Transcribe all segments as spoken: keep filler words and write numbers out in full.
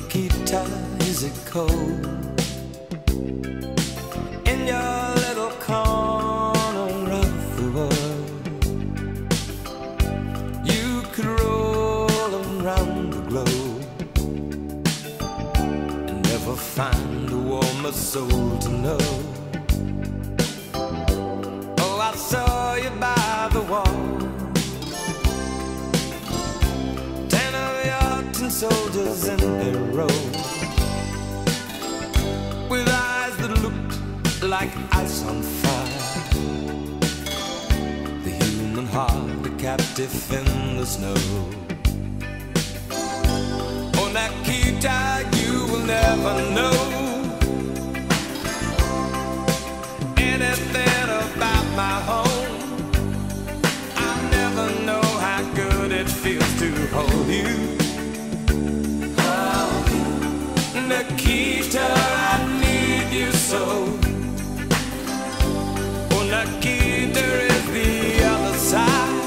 Nikita, is it cold in your little corner of the world? You could roll around the globe and never find a warmer soul to know. Oh, I saw you by the wall, ten of your tin soldiers in their row, with eyes that looked like ice on fire. The human heart, a captive in the snow. Oh, Nikita, you will never know anything about my home. I'll never know how good it feels to hold you. Oh, Nikita, I need you so. Oh, Nikita is the other side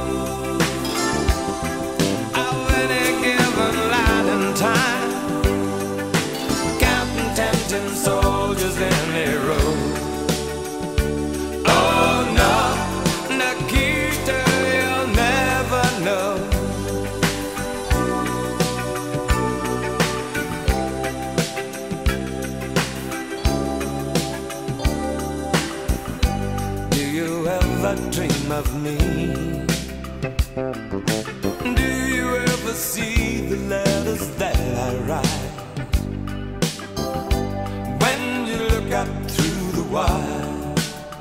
of any given light and time, counting tempting soldiers in a row. Oh no, Nikita, you'll never know. Dream of me? Do you ever see the letters that I write? When you look up through the wire,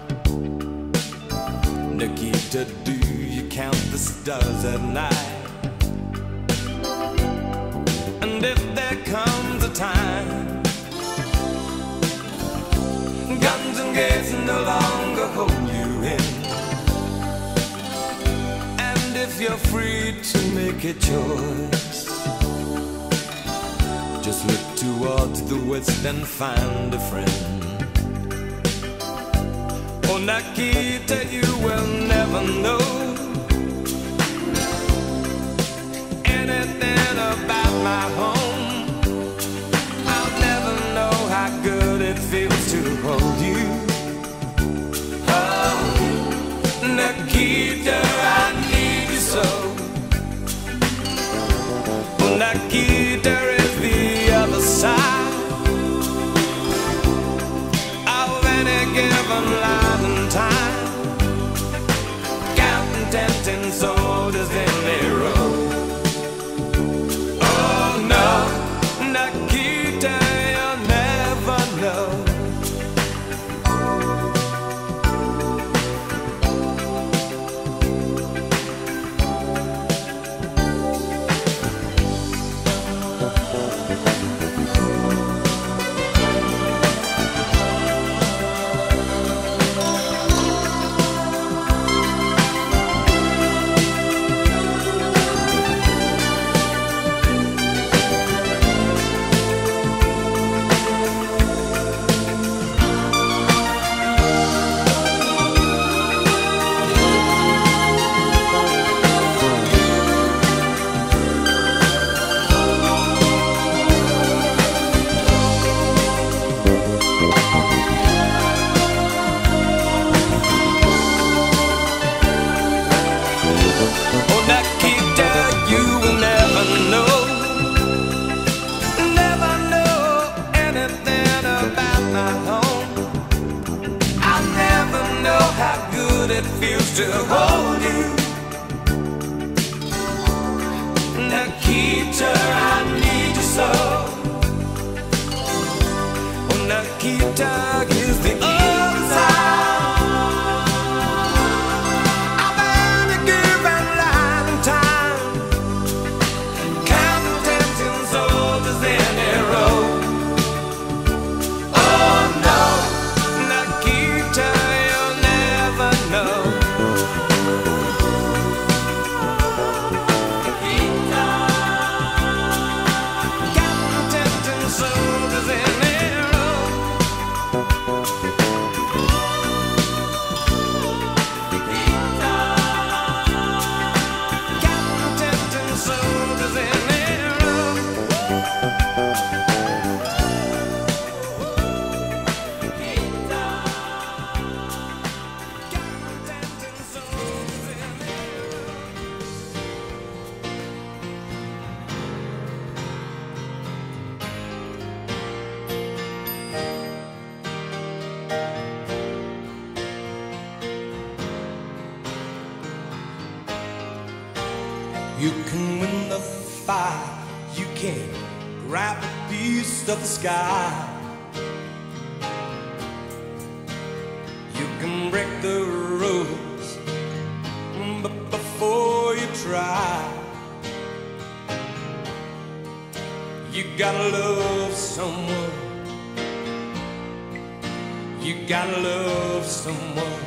Nikita, do you count the stars at night? And if there comes a time guns and gates no longer hold you in, if you're free to make a choice, just look towards the west and find a friend. Oh, Nikita, you will never know anything about my home. I'll never know how good it feels to hold you. Oh, Nikita, I need you so. Oh, Nikita is the other side of any given life and time, counting tempting soldiers in their row. Oh no, Nikita, you'll never know. It feels to hold you. Nikita, I need you so. Oh, Nikita is the other side of any given life and time, counting tempting soldiers in a row. Oh no, Nikita, you'll never know. Counting tempting soldiers in a row. You can win the fight, you can grab a piece of the sky. You can break the rules, but before you try, you gotta love someone. You gotta love someone.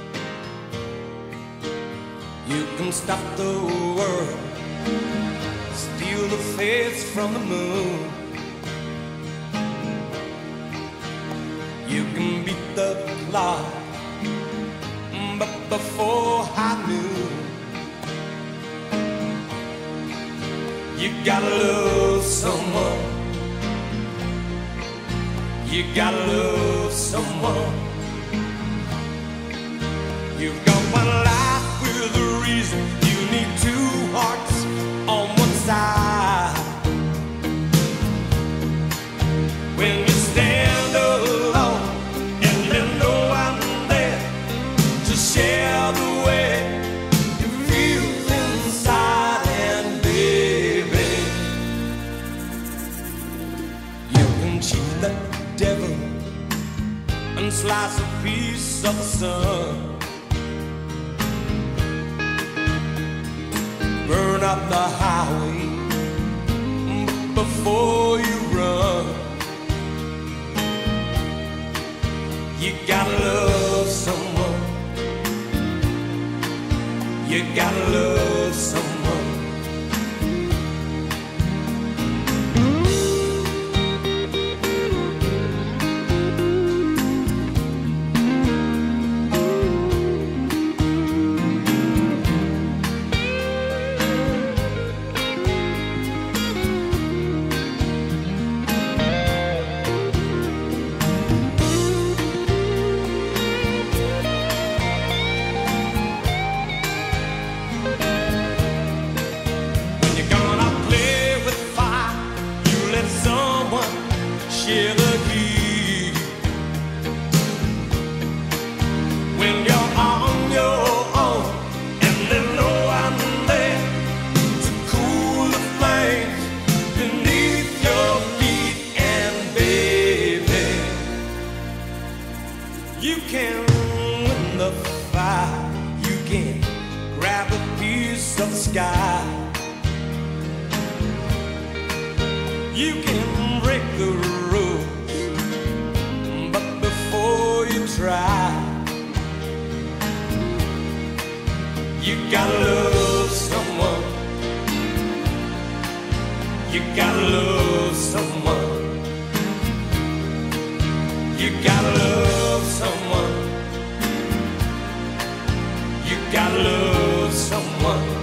You can stop the world, steal the face from the moon. You can beat the clock, but before high noon, you gotta love someone. You gotta love someone. You've got one life with a reason. You need two hearts on one side. When you stand alone and you know I'm there to share the way you feel inside, and baby, you can cheat the devil and slice a piece of the sun. Burn up the highway before you run. You gotta love someone. You gotta love someone. Share the key. When you're on your own and they know I'm there to cool the flames beneath your feet, and baby, you can win the fight. You can grab a piece of the sky. You can break the rules, but before you try, you gotta love someone. You gotta love someone. You gotta love someone. You gotta love someone.